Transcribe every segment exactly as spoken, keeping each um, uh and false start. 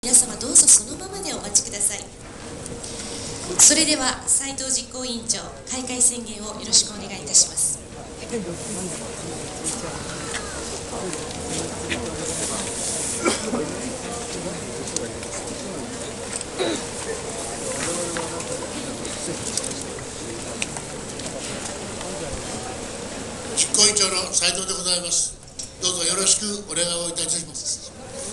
皆様どうぞそのままでお待ちください。それでは斉藤実行委員長、開会宣言をよろしくお願いいたします。 実行委員長の斉藤でございます。どうぞよろしくお願いをいたします。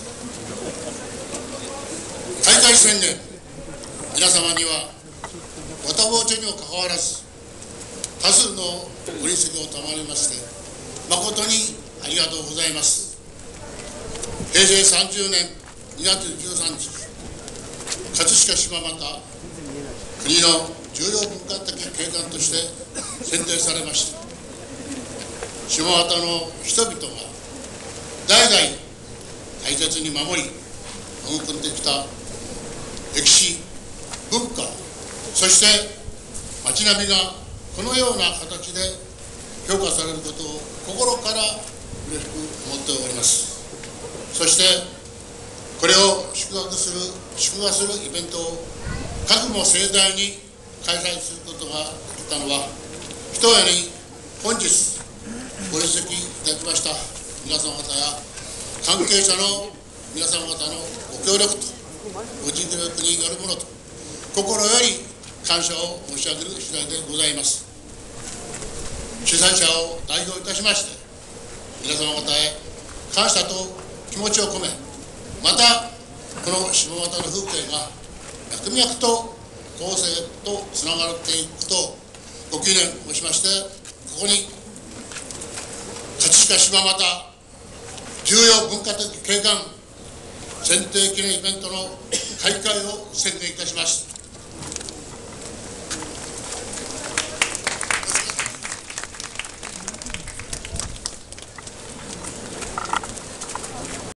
開会宣言、皆様にはご多忙中にもかかわらず多数のご臨席を賜りまして誠にありがとうございます。へいせいさんじゅうねんにがつじゅうさんにち、葛飾柴又国の重要文化的景観として選定されました。柴又の人々が代々大切に守り育んできた歴史、文化、そして街並みがこのような形で評価されることを心から嬉しく思っております。そしてこれを祝福する祝賀するイベントをかくも盛大に開催することができたのは、ひとえに本日ご出席いただきました皆様方や関係者の皆様方のご協力とご尽力によるものと心より感謝を申し上げる次第でございます。主催者を代表いたしまして皆様方へ感謝と気持ちを込め、またこの柴又の風景が脈々と後世とつながっていくことをご祈念申しまして、ここに葛飾柴又重要文化的景観選定記念イベントの開会を宣言いたします。